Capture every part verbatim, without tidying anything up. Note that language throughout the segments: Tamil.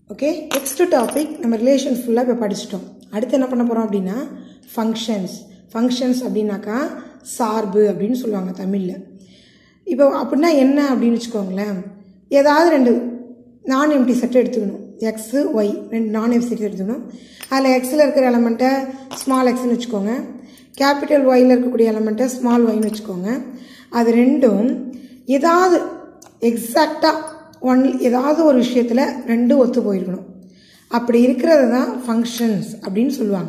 ஓகே, நெக்ஸ்ட் டாபிக் நம்ம ரிலேஷன் ஃபுல்லாக இப்போ படிச்சிட்டோம். அடுத்து என்ன பண்ண போகிறோம் அப்படின்னா ஃபங்க்ஷன்ஸ். ஃபங்க்ஷன்ஸ் அப்படின்னாக்கா சார்பு அப்படின்னு சொல்லுவாங்க தமிழில். இப்போ அப்படின்னா என்ன அப்படின்னு வச்சுக்கோங்களேன், ஏதாவது ரெண்டு நான் எம்டி செட்டை எடுத்துக்கணும். எக்ஸு ஒய் ரெண்டு நான் எம்டி செட் எடுத்துக்கணும். அதில் எக்ஸில் இருக்கிற எலமெண்ட்டை ஸ்மால் எக்ஸ்ன்னு வச்சுக்கோங்க, கேபிட்டல் ஒயில் இருக்கக்கூடிய எலமெண்ட்டை ஸ்மால் ஒய்ன்னு வச்சுக்கோங்க. அது ரெண்டும் ஏதாவது எக்ஸாக்டாக ஒன் ஏதாவது ஒரு விஷயத்தில் ரெண்டும் ஒத்து போயிருக்கணும். அப்படி இருக்கிறது தான் ஃபங்க்ஷன்ஸ் அப்படின்னு சொல்லுவாங்க.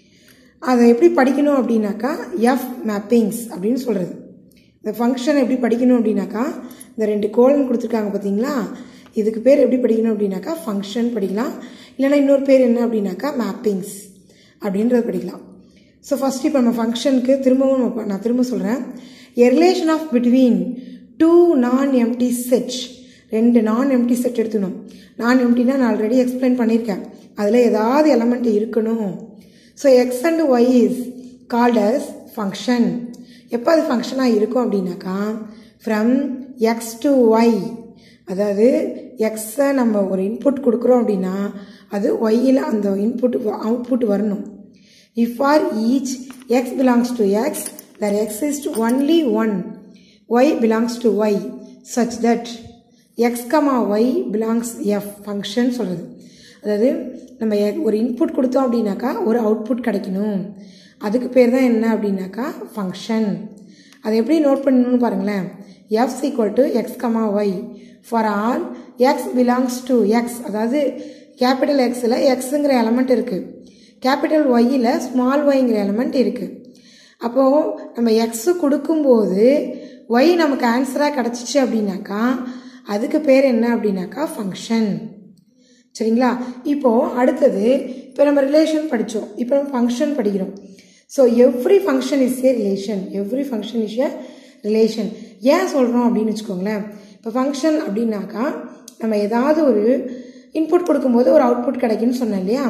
அதை எப்படி படிக்கணும் அப்படின்னாக்கா எஃப் மேப்பிங்ஸ் அப்படின்னு சொல்கிறது. இந்த ஃபங்க்ஷனை எப்படி படிக்கணும் அப்படின்னாக்கா இந்த ரெண்டு கோலன் கொடுத்துருக்காங்க பார்த்தீங்களா, இதுக்கு பேர் எப்படி படிக்கணும் அப்படின்னாக்கா ஃபங்க்ஷன் படிக்கலாம். இல்லைனா இன்னொரு பேர் என்ன அப்படின்னாக்கா மேப்பிங்ஸ் அப்படின்றது படிக்கலாம். ஸோ ஃபஸ்ட் இப்போ நம்ம ஃபங்க்ஷனுக்கு திரும்பவும் நான் திரும்ப சொல்கிறேன். A relation of between two non empty set. ரெண்டு நான் எம்டி செட் எடுத்துக்கணும். நான் எம்டினா நான் ஆல்ரெடி எக்ஸ்பிளைன் பண்ணியிருக்கேன், அதில் ஏதாவது எலமெண்ட் இருக்கணும். So x and y is called as function. எப்போ அது ஃபங்க்ஷனாக இருக்கும் அப்படின்னாக்கா ஃப்ரம் எக்ஸ் டு ஒய். அதாவது எக்ஸை நம்ம ஒரு இன்புட் கொடுக்குறோம் அப்படின்னா அது ஒய்யில் அந்த இன்புட் அவுட்புட் வரணும். If for each x belongs to x there exists only one y belongs to y such that x comma y belongs f function சொல்கிறது. அதாவது நம்ம ஒரு இன்புட் கொடுத்தோம் அப்படின்னாக்கா ஒரு அவுட்புட் கிடைக்கணும். அதுக்கு பேர் தான் என்ன அப்படின்னாக்கா ஃபங்க்ஷன். அதை எப்படி நோட் பண்ணணும்னு பாருங்களேன். f is equal to x comma y for all x belongs to x. அதாவது கேபிட்டல் எக்ஸில் எக்ஸுங்கிற எலமெண்ட் இருக்குது, கேபிட்டல் ஒய்யில் ஸ்மால் ஒய்ங்கிற எலமெண்ட் இருக்குது. அப்போது நம்ம எக்ஸு கொடுக்கும்போது ஒய் நமக்கு ஆன்சராக கிடச்சிச்சு அப்படின்னாக்கா அதுக்கு பேர் என்ன அப்படின்னாக்கா ஃபங்க்ஷன். சரிங்களா? இப்போது அடுத்தது இப்போ நம்ம ரிலேஷன் படித்தோம், இப்போ நம்ம ஃபங்க்ஷன் படிக்கிறோம். So every function is a relation. Every function is a relation. ஏன் சொல்கிறோம் அப்படின்னு வச்சுக்கோங்களேன். இப்போ ஃபங்க்ஷன் அப்படின்னாக்கா நம்ம ஏதாவது ஒரு இன்புட் கொடுக்கும்போது ஒரு அவுட்புட் கிடைக்குன்னு சொன்னேன் இல்லையா,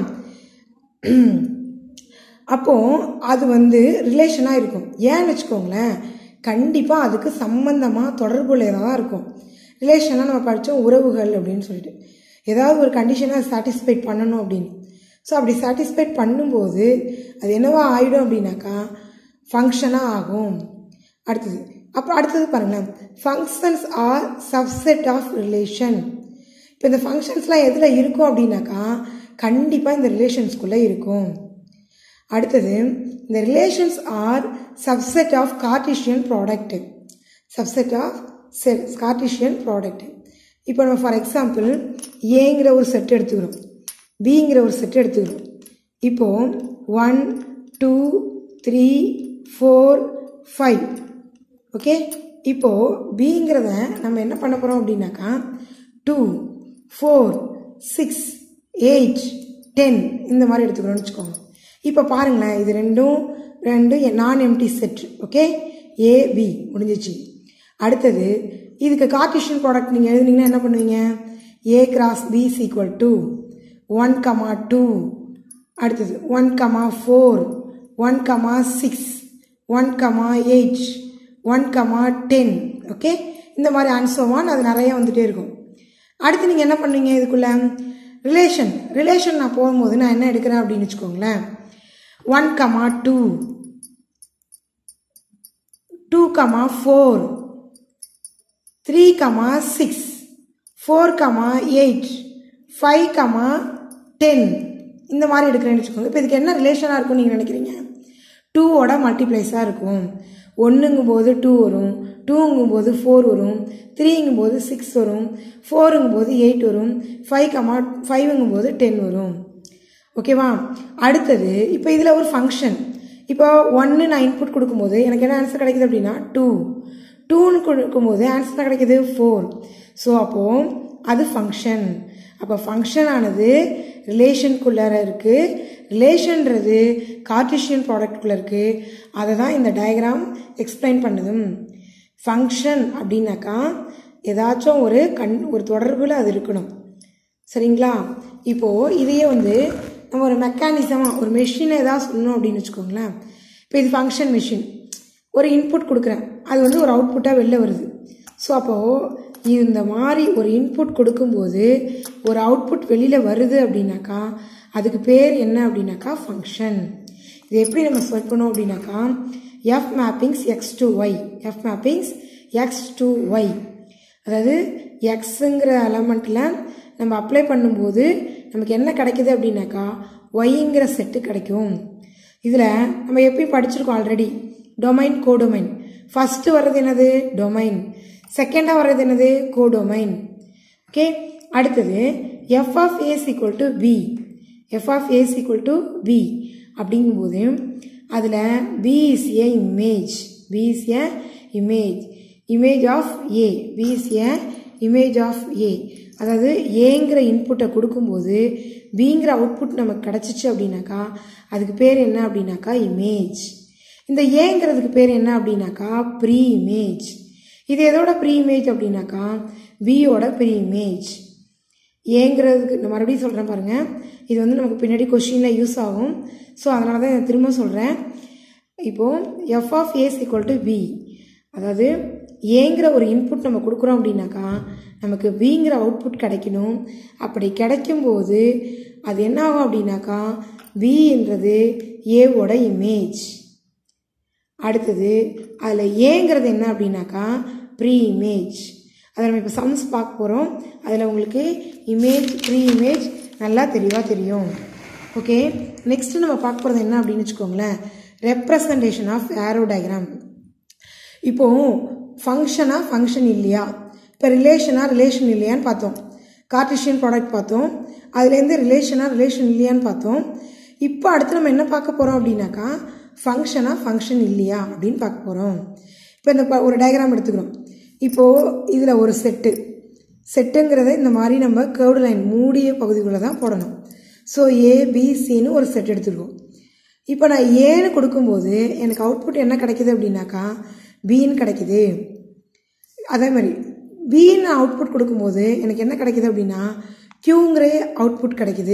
அப்போது அது வந்து ரிலேஷனாக இருக்கும். ஏன்னு வச்சுக்கோங்களேன், கண்டிப்பாக அதுக்கு சம்பந்தமாக தொடர்புடையதாக தான் இருக்கும். ரிலேஷனாக நம்ம படித்தோம் உறவுகள் அப்படின்னு சொல்லிட்டு, ஏதாவது ஒரு கண்டிஷனை சாட்டிஸ்ஃபைட் பண்ணணும் அப்படின்னு. ஸோ அப்படி சாட்டிஸ்ஃபைட் பண்ணும்போது அது என்னவா ஆகிடும் அப்படின்னாக்கா ஃபங்க்ஷனாக ஆகும். அடுத்தது அப்போ அடுத்தது பாருங்களேன், functions are subset of relation. இப்போ இந்த ஃபங்க்ஷன்ஸ்லாம் எதில் இருக்கும் அப்படின்னாக்கா கண்டிப்பாக இந்த ரிலேஷன்ஸ்குள்ளே இருக்கும். அடுத்தது இந்த relations are subset of Cartesian product. Subset of set Cartesian product. இப்போ நம்ம ஃபார் எக்ஸாம்பிள் ஏங்கிற ஒரு செட் எடுத்துக்கிறோம், பிங்கிற ஒரு செட் எடுத்துக்கிறோம். இப்போது one two three four five. Okay, இப்போது பிங்கிறத நம்ம என்ன பண்ண போகிறோம் அப்படின்னாக்கா two four six eight ten இந்த மாதிரி எடுத்துக்கிறோம்னு வச்சுக்கோங்க. இப்போ பாருங்களேன், இது ரெண்டும் ரெண்டு non empty set. Okay, AB முடிஞ்சிச்சு. அடுத்தது இதுக்கு கார்ட்டீசியன் ப்ராடக்ட் நீங்கள் எழுதுனீங்கன்னா என்ன பண்ணுவீங்க, A cross B is equal to one comma two, அடுத்தது one comma four, one comma six, one comma eight, one comma ten. Okay, இந்த மாதிரி ஆன்சர்வான் அது நிறைய வந்துகிட்டே இருக்கும். அடுத்து நீங்கள் என்ன பண்ணுவீங்க, இதுக்குள்ள ரிலேஷன் ரிலேஷன் நான் போகும்போது நான் என்ன எடுக்கிறேன் அப்படின்னு வச்சுக்கோங்களேன், one comma two, two comma four, three comma six, four comma eight, five comma ten இந்த மாதிரி எடுக்கிறேன்னு வச்சுக்கோங்க. இப்போ இதுக்கு என்ன ரிலேஷனாக இருக்கும்னு நீங்கள் நினைக்கிறீங்க, டூவோட மல்டிப்ளைஸாக இருக்கும். ஒன்றுங்கும் போது டூ வரும், டூங்கும் போது ஃபோர் வரும், த்ரீங்கும் போது சிக்ஸ் வரும், ஃபோருங்கும் போது எயிட் வரும், ஃபைவ் கமா ஃபைவுங்கும் போது டென் வரும். ஓகேவா? அடுத்தது இப்போ இதில் ஒரு ஃபங்க்ஷன். இப்போ ஒன்று நான் இன்புட் கொடுக்கும்போது எனக்கு என்ன ஆன்சர் கிடைக்குது அப்படின்னா டூ, டூன்னு கொடுக்கும்போது ஆன்சர் கிடைக்கிது ஃபோர். ஸோ அப்போது அது ஃபங்க்ஷன். அப்போ ஃபங்க்ஷன் ஆனது ரிலேஷனுக்குள்ளார இருக்குது, ரிலேஷன்றது கார்ட்டீசியன் ப்ராடக்ட்குள்ளே இருக்குது. அதை தான் இந்த டயக்ராம் எக்ஸ்பிளைன் பண்ணுது. ஃபங்க்ஷன் அப்படின்னாக்கா ஏதாச்சும் ஒரு கண் ஒரு தொடர்பில் அது இருக்கணும். சரிங்களா? இப்போது இதையே வந்து நம்ம ஒரு மெக்கானிசமாக ஒரு மெஷினை ஏதாவது சொல்லணும் அப்படின்னு வச்சுக்கோங்களேன். இப்போ இது ஃபங்க்ஷன் மெஷின், ஒரு இன்புட் கொடுக்குறேன், அது வந்து ஒரு அவுட்புட்டாக வெளில வருது. ஸோ அப்போது இந்த மாதிரி ஒரு இன்புட் கொடுக்கும்போது ஒரு அவுட்புட் வெளியில் வருது அப்படின்னாக்கா அதுக்கு பேர் என்ன அப்படின்னாக்கா ஃபங்க்ஷன். இது எப்படி நம்ம செட் பண்ணோம் அப்படின்னாக்கா f mappings x to y, f mappings x to y, அதாவது எக்ஸுங்கிற எலமெண்ட்டில் நம்ம அப்ளை பண்ணும்போது நமக்கு என்ன கிடைக்குது அப்படின்னாக்கா ஒய்ங்கிற செட்டு கிடைக்கும். இதில் நம்ம எப்படி படிச்சிருக்கோம் ஆல்ரெடி, டொமைன் கோடொமைன். ஃபஸ்ட்டு வர்றது என்னது டொமைன், செகண்டாக வர்றது என்னது கோடொமைன். ஓகே, அடுத்தது f of a is equal to b, f of a is equal to b அப்படிங்கும்போது அதில் b is a image, b is a image, image of a, b is a image of a. அதாவது ஏங்கிற இன்புட்டை கொடுக்கும்போது பிங்கிற அவுட்புட் நமக்கு கிடச்சிச்சு அப்படின்னாக்கா அதுக்கு பேர் என்ன அப்படின்னாக்கா இமேஜ். இந்த ஏங்கிறதுக்கு பேர் என்ன அப்படின்னாக்கா ப்ரீ இமேஜ். இது எதோட ப்ரீ இமேஜ் அப்படின்னாக்கா பியோட ப்ரீ இமேஜ். ஏங்கிறதுக்கு நான் மறுபடியும் சொல்கிறேன் பாருங்கள், இது வந்து நமக்கு பின்னாடி கொஷினில் யூஸ் ஆகும். ஸோ அதனால தான் நான் திரும்ப சொல்கிறேன். இப்போது f of a is equal to b, அதாவது ஏங்கிற ஒரு இன்புட் நம்ம கொடுக்குறோம் அப்படின்னாக்கா நமக்கு பிங்கிற அவுட்புட் கிடைக்கணும். அப்படி கிடைக்கும்போது அது என்ன ஆகும் அப்படின்னாக்கா பின்றது ஏவோட இமேஜ். அடுத்தது அதில் ஏங்கிறது என்ன அப்படின்னாக்கா ப்ரீ இமேஜ். அதை நம்ம இப்போ சம்ஸ் பார்க்க போகிறோம். அதில் உங்களுக்கு இமேஜ் ப்ரீ இமேஜ் நல்லா தெளிவாக தெரியும். ஓகே, நெக்ஸ்ட்டு நம்ம பார்க்க போகிறது என்ன அப்படின்னு வச்சுக்கோங்களேன், ரெப்ரசன்டேஷன் ஆஃப் ஏரோ டயக்ராம். இப்போது ஃபங்க்ஷனாக ஃபங்க்ஷன் இல்லையா, இப்போ ரிலேஷனாக ரிலேஷன் இல்லையான்னு பார்த்தோம், கார்ட்டீசியன் ப்ராடக்ட் பார்த்தோம், அதுலேருந்து ரிலேஷனாக ரிலேஷன் இல்லையான்னு பார்த்தோம். இப்போ அடுத்து நம்ம என்ன பார்க்க போகிறோம் அப்படின்னாக்கா ஃபங்க்ஷனாக ஃபங்க்ஷன் இல்லையா அப்படின்னு பார்க்க போகிறோம். இப்போ இந்த ஒரு டயக்ராம் எடுத்துக்கிறோம். இப்போது இதில் ஒரு செட்டு, செட்டுங்கிறத இந்த மாதிரி நம்ம கர்வ்டு லைன் மூடிய பகுதிக்குள்ளே தான் போடணும். ஸோ ஏபிசின்னு ஒரு செட் எடுத்துருக்கோம். இப்போ நான் ஏன்னு கொடுக்கும்போது எனக்கு அவுட்புட் என்ன கிடைக்கிது அப்படின்னாக்கா பின்னு கிடைக்கிது. அதே மாதிரி பின்னு அவுட்புட் கொடுக்கும்போது எனக்கு என்ன கிடைக்கிது அப்படின்னா கியூங்கிற அவுட்புட் கிடைக்கிது.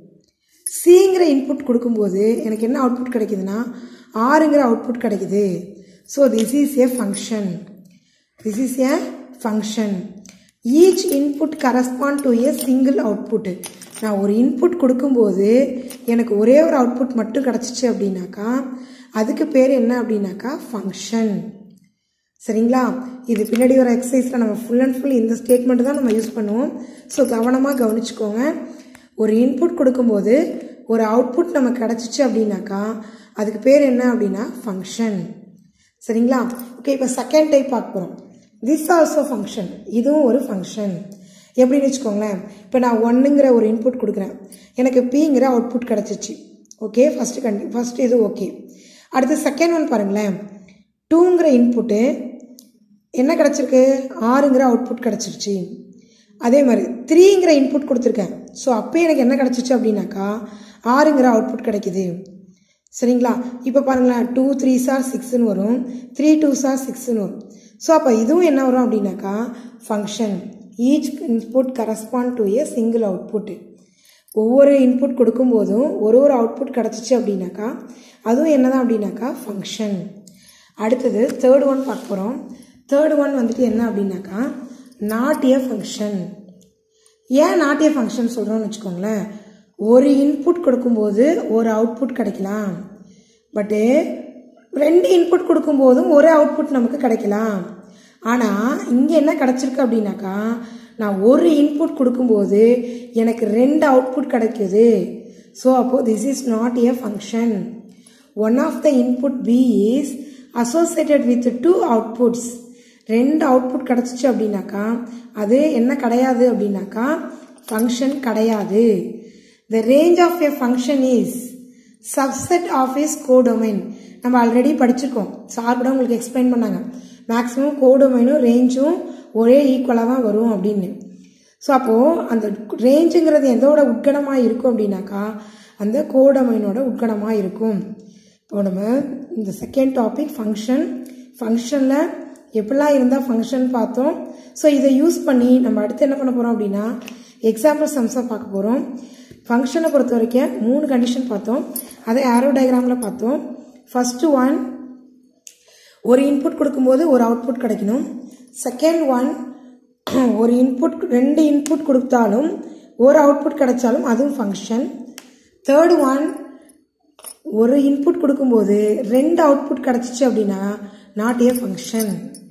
சிங்கிற இன்புட் கொடுக்கும்போது எனக்கு என்ன அவுட்புட் கிடைக்குதுன்னா ஆறுங்கிற அவுட்புட் கிடைக்குது. So this is a function, this is a function. Each input correspond to a single output. நான் ஒரு இன்புட் கொடுக்கும்போது எனக்கு ஒரே ஒரு அவுட்புட் மட்டும் கிடச்சிச்சு அப்படின்னாக்கா அதுக்கு பேர் என்ன அப்படின்னாக்கா ஃபங்க்ஷன். சரிங்களா, இது பின்னாடி ஒரு எக்ஸசைஸில் நம்ம ஃபுல் அண்ட் ஃபுல் இந்த ஸ்டேட்மெண்ட் தான் நம்ம யூஸ் பண்ணுவோம். ஸோ கவனமாக கவனிச்சுக்கோங்க. ஒரு இன்புட் கொடுக்கும்போது ஒரு அவுட்புட் நமக்கு கிடச்சிச்சு அப்படின்னாக்கா அதுக்கு பேர் என்ன அப்படின்னா ஃபங்க்ஷன். சரிங்களா, ஓகே. இப்போ செகண்ட் டைப் பார்க்க போகிறோம். திஸ் ஆல்சோ ஃபங்க்ஷன், இதுவும் ஒரு ஃபங்க்ஷன். எப்படின்னு வச்சுக்கோங்களேன், இப்போ நான் ஒன்றுங்கிற ஒரு இன்புட் கொடுக்குறேன், எனக்கு பிங்கிற அவுட்புட் கிடச்சிச்சு. ஓகே, ஃபஸ்ட்டு கண்டி ஃபஸ்ட்டு இது ஓகே. அடுத்து செகண்ட் ஒன் பாருங்களேன், டூங்கிற இன்புட்டு என்ன கிடச்சிருக்கு ஆறுங்கிற அவுட்புட் கிடச்சிருச்சு. அதே மாதிரி த்ரீங்கிற இன்புட் கொடுத்துருக்கேன். ஸோ அப்போ எனக்கு என்ன கிடச்சிச்சு அப்படின்னாக்கா ஆறுங்கிற அவுட்புட் கிடைக்குது. சரிங்களா, இப்போ பாருங்களேன், டூ த்ரீ சார் சிக்ஸ்ன்னு வரும், த்ரீ டூ சார் சிக்ஸ்ன்னு வரும். ஸோ அப்போ இதுவும் என்ன வரும் அப்படின்னாக்கா function. Each input correspond to a single output. ஒவ்வொரு இன்புட் கொடுக்கும்போதும் ஒரு ஒரு அவுட்புட் கிடச்சிச்சு அப்படின்னாக்கா அதுவும் என்ன தான் அப்படின்னாக்கா ஃபங்க்ஷன். அடுத்தது தேர்ட் ஒன் பார்க்க போகிறோம். தேர்ட் ஒன் வந்துட்டு என்ன அப்படின்னாக்கா நாட் ஏ ஃபங்க்ஷன். ஏன் நாட் ஏ ஃபங்க்ஷன் சொல்கிறோன்னு வச்சுக்கோங்களேன், ஒரு இன்புட் கொடுக்கும்போது ஒரு அவுட்புட் கிடைக்கலாம், பட்டு ரெண்டு இன்புட் கொடுக்கும்போதும் ஒரே அவுட்புட் நமக்கு கிடைக்கலாம். ஆனால் இங்கே என்ன கிடச்சிருக்கு அப்படின்னாக்கா நான் ஒரு இன்புட் கொடுக்கும்போது எனக்கு ரெண்டு அவுட்புட் கிடைக்குது. ஸோ அப்போது this is not a function. One of the input b is associated with two outputs. ரெண்டு அவுட்புட் கிடச்சிச்சு அப்படின்னாக்கா அது என்ன கிடையாது அப்படின்னாக்கா ஃபங்க்ஷன் கிடையாது. The range of a function is subset of is codomain. நம்ம ஆல்ரெடி படிச்சிருக்கோம், சார் கூட உங்களுக்கு எக்ஸ்பிளைன் பண்ணாங்க, மேக்ஸிமம் கோடொமைனும் ரேஞ்சும் ஒரே ஈக்குவலாக தான் வரும் அப்படின்னு. ஸோ அப்போது அந்த ரேஞ்சுங்கிறது எதோட உட்கணமாக இருக்கும் அப்படின்னாக்கா அந்த கோடொமைனோட உட்கணமாக இருக்கும். இப்போ நம்ம இந்த செகண்ட் டாபிக் ஃபங்க்ஷன், ஃபங்க்ஷனில் எப்படிலாம் இருந்தால் ஃபங்க்ஷன் பார்த்தோம். ஸோ இதை யூஸ் பண்ணி நம்ம அடுத்து என்ன பண்ண போகிறோம் அப்படின்னா எக்ஸாம்பிள் சம்ஸாக பார்க்க போகிறோம். ஃபங்க்ஷனை பொறுத்த வரைக்கும் மூணு கண்டிஷன் பார்த்தோம், அதை ஆரோ டயக்ராமில் பார்த்தோம். ஃபஸ்ட்டு ஒன், ஒரு இன்புட் கொடுக்கும்போது ஒரு அவுட்புட் கிடைக்கணும். செகண்ட் ஒன், ஒரு இன்புட் ரெண்டு இன்புட் கொடுத்தாலும் ஒரு அவுட்புட் கிடைச்சாலும் அதுவும் ஃபங்க்ஷன். தேர்டு ஒன், ஒரு இன்புட் கொடுக்கும்போது ரெண்டு அவுட்புட் கிடைச்சிச்சு அப்படின்னா நாட் ஏ ஃபங்க்ஷன்.